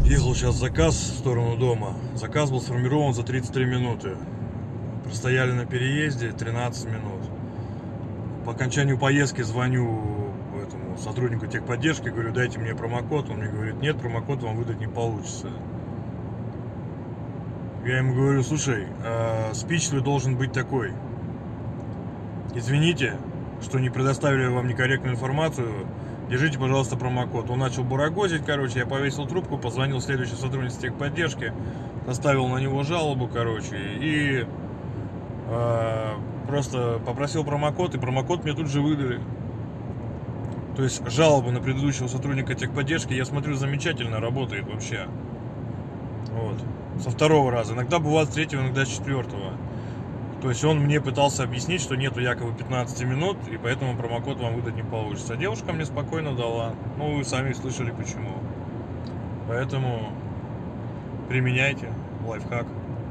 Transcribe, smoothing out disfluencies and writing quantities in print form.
Ехал сейчас заказ в сторону дома. Заказ был сформирован за 33 минуты. Простояли на переезде 13 минут. По окончанию поездки звоню этому сотруднику техподдержки, говорю, дайте мне промокод. Он мне говорит, нет, промокод вам выдать не получится. Я ему говорю, слушай, спич твой должен быть такой. Извините, что не предоставили вам некорректную информацию. Держите, пожалуйста, промокод. Он начал бурагозить, короче, я повесил трубку, позвонил следующий сотрудник техподдержки, составил на него жалобу, короче, и просто попросил промокод, и промокод мне тут же выдали. То есть жалоба на предыдущего сотрудника техподдержки, я смотрю, замечательно работает вообще. Вот. Со второго раза. Иногда бывает с третьего, иногда с четвертого. То есть он мне пытался объяснить, что нету якобы 15 минут, и поэтому промокод вам выдать не получится. А девушка мне спокойно дала. Ну, вы сами слышали почему. Поэтому применяйте лайфхак.